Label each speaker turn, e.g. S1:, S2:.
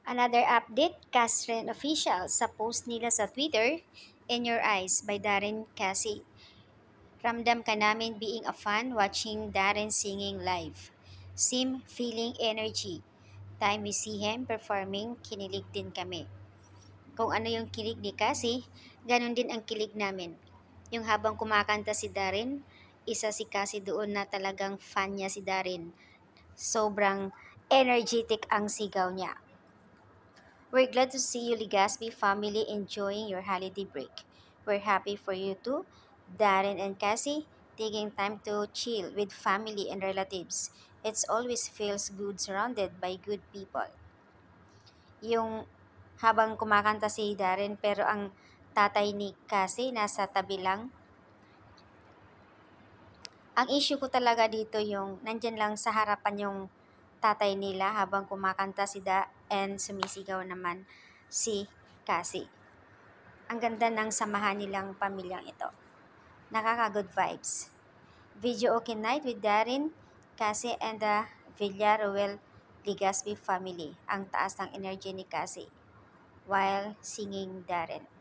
S1: Another update, Catherine Official sa post nila sa Twitter, In Your Eyes by Darren Cassie. Ramdam ka namin being a fan watching Darren singing live. Sim feeling energy. Time we see him performing, kinilig din kami. Kung ano yung kilig ni Cassie, ganun din ang kilig namin. Yung habang kumakanta si Darren, isa si Cassie doon na talagang fan niya si Darren. Sobrang energetic ang sigaw niya. We're glad to see you Legaspi family enjoying your holiday break. We're happy for you too, Darren and Cassie, taking time to chill with family and relatives. It's always feels good surrounded by good people. Yung habang kumakanta si Darren pero ang tatay ni Cassie nasa tabi lang. Ang issue ko talaga dito yung nandyan lang sa harapan yung tatay nila habang kumakanta si Da and sumisigaw naman si Cassie. Ang ganda ng samahan nilang pamilyang ito. Nakaka-good vibes. Video okay night with Darren, Cassie, and the Villaruel Ligaspi family. Ang taas ng energy ni Cassie while singing Darren.